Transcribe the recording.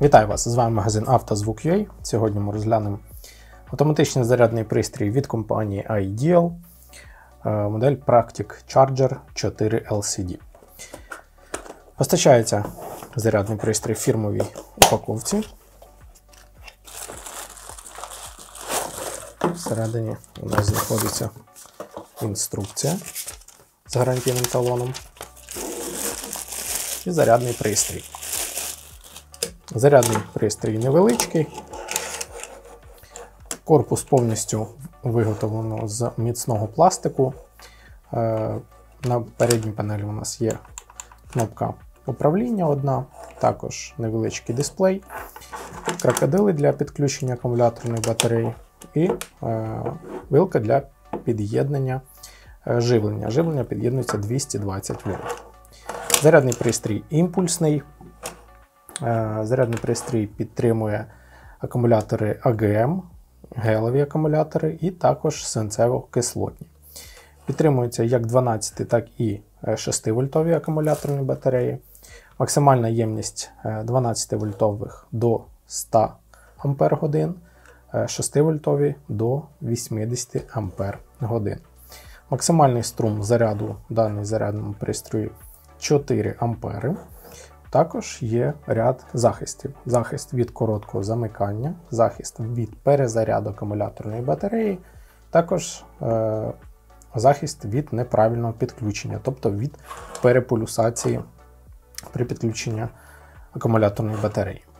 Вітаю вас! З вами магазин «Автозвук.UA». Сьогодні ми розглянемо автоматичний зарядний пристрій від компанії Ideal, модель Practic Charger 4 LCD. Постачається зарядний пристрій в фірмовій упаковці. Всередині у нас знаходиться інструкція з гарантійним талоном і зарядний пристрій. Зарядний пристрій невеличкий, корпус повністю виготовлено з міцного пластику. На передній панелі у нас є кнопка управління одна, також невеличкий дисплей, крокодили для підключення акумуляторної батареї і вилка для під'єднання живлення. Живлення під'єднується 220 вольт. Зарядний пристрій імпульсний. Зарядний пристрій підтримує акумулятори АГМ, гелеві акумулятори і також свинцево-кислотні. Підтримуються як 12, так і 6-вольтові акумуляторні батареї. Максимальна ємність 12-вольтових до 100 Ах, 6-вольтові до 80 Ах. Максимальний струм заряду даного зарядного пристрою 4 А. Також є ряд захистів. Захист від короткого замикання, захист від перезаряду акумуляторної батареї, також захист від неправильного підключення, тобто від переполюсації при підключенні акумуляторної батареї.